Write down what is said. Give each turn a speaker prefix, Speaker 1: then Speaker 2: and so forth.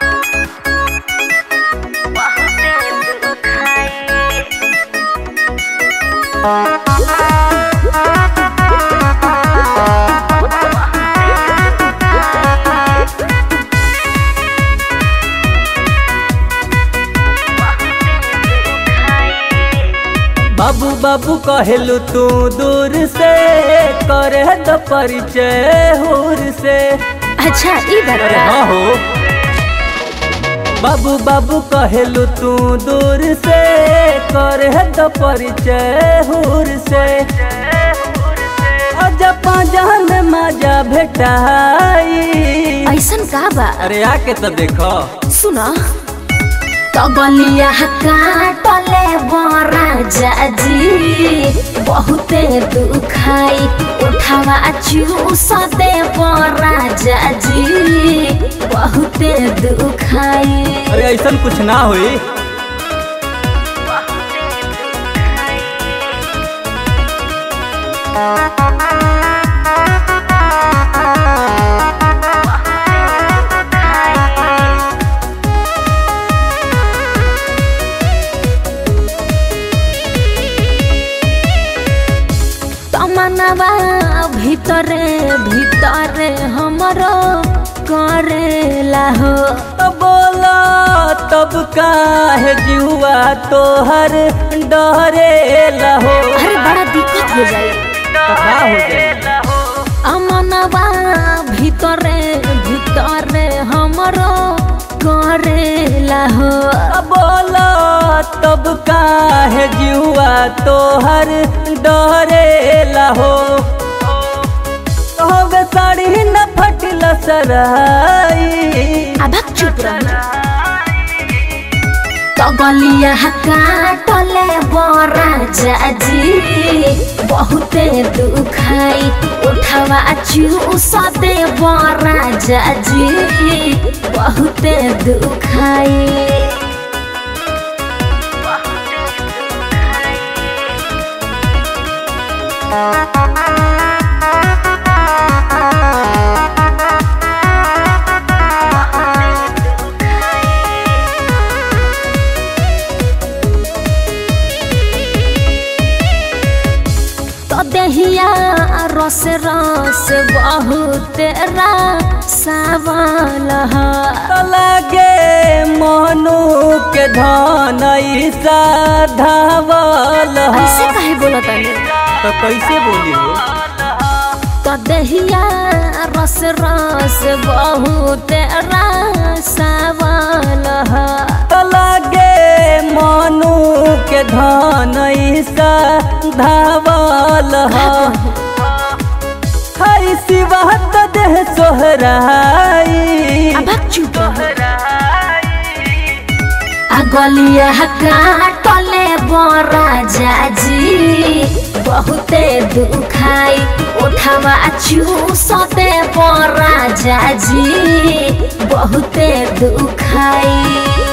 Speaker 1: बाबू बाबू कहलू तू दूर से करे तो परिचय हुर से।
Speaker 2: अच्छा इधर
Speaker 1: हो बाबू बाबू कहलू तू दूर से करे तो परिचय हुर से। जान मजा भेटाई
Speaker 2: ऐसन का बा?
Speaker 1: अरे आके तो देखो
Speaker 2: सुना तो गलिया काटले बरा जाजी बहुते दुखाई उठावा चूस दे बरा जाजी बहुते दुखाई।
Speaker 1: अरे ऐसन कुछ ना हुई।
Speaker 2: मनवा भीतरे भीतरे हमरो करेला हो।
Speaker 1: बोला तब काहे जुआ तोहर डरेला हो।
Speaker 2: अरे बड़ा दिक्कत हो जाए मनवा भीतरे भीतरे हमरो करेला हो।
Speaker 1: बोला तब काहे जुआ तोहर डरेला हो। तो साड़ी न फटला सराई
Speaker 2: अब चुप रह। तो गलिया काटले बरा जाजी बहुते दुखाई उठावा चूस दे बरा जाजी बहुते दुखाई। दहिया रस रस बहुत सावल
Speaker 1: लगे मनु के धन धावल।
Speaker 2: ऐसे काहे बोलत है?
Speaker 1: तो कैसे बोली हो?
Speaker 2: तो दहिया रस रस बहुत सावल
Speaker 1: लगे मनु के धन धावल हई शिवहत देह सोहराई।
Speaker 2: अब चुप गलिया काटले बरा जाजी बहुते दुखाई उठावा चूस दे बरा जाजी बहुते दुखाई।